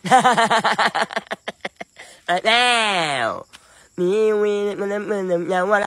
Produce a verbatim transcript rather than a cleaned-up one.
แล้วมีวีมันมันมันมัน